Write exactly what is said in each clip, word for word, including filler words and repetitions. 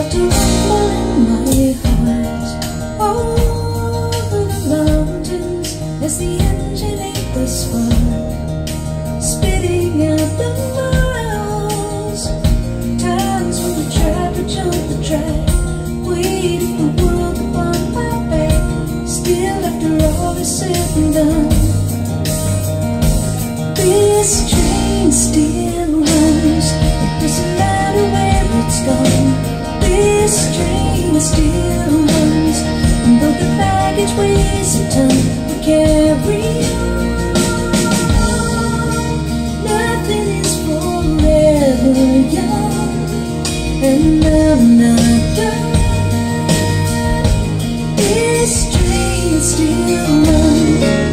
start to rumble in my heart over the mountains as the engine ain't this far, spitting out the miles. Times when I tried to jump the track, waiting the world upon my back. Still, after all is said and done, this train still runs. It doesn't matter where it's gone. This train still runs, and though the baggage weighs a ton, we carry on. Nothing is forever young, and I'm not done. This train still runs.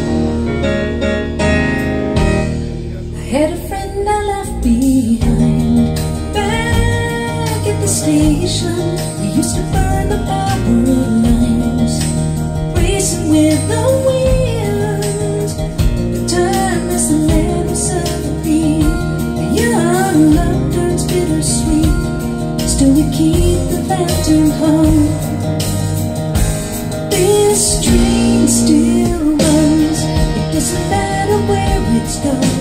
I had a friend I left behind back at the station. We used to burn the power lines, racing with the wind. The time as the land was beat, the young love turns bittersweet. Still we keep the lantern hung. This train still runs. It doesn't matter where it's gone.